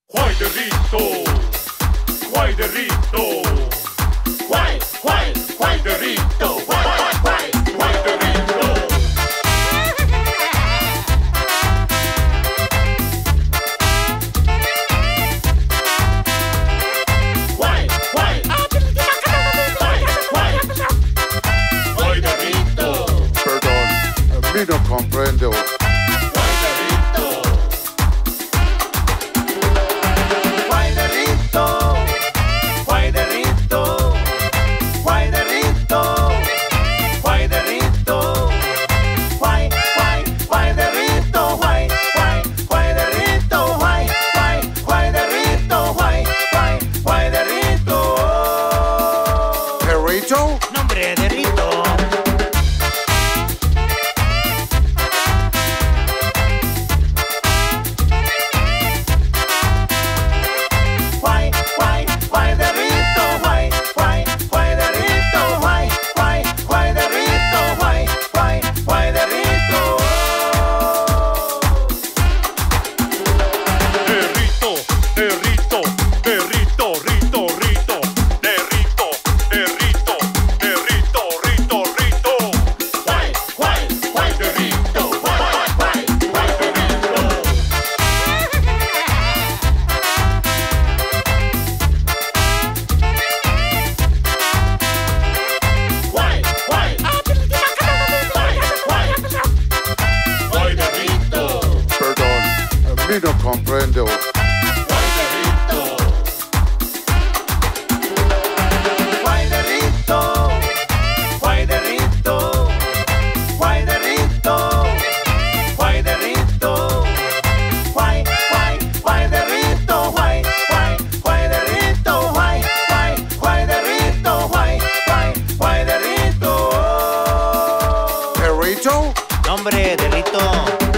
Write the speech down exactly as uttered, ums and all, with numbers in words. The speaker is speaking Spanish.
Juay de Rito, Juay de Rito, Juay, Juay, Juay de Rito, Juay, Juay, Juay de Rito. Juay, Juay, Juay, Juay, Juay de Rito. Perdón, a mí no comprendo. Nombre de Rito. Juay, Juay, Juay de Rito, Juay, Juay, Juay de Rito, Juay, Juay, Juay de Rito, Juay, Juay, Juay de Rito. De Rito, de Rito, de Rito, Rito, Rito, de Rito, de Rito, de Rito, Rito, Rito. Juay, Juay, Juay de Rito, Juay, Juay, Juay de Rito. Juay, Juay, Juay, Juay, Juay de Rito. Perdón, a mí no comprendo. Juay de Rito. Juay de Rito, Juay de Rito, Juay de Rito, Juay de Rito, Juay, Juay, Juay de Rito, Juay, Juay, Juay de Rito, Juay, Juay, Juay de Rito, Juay, Juay, Juay de Rito. ¿Perrito? Nombre de Rito.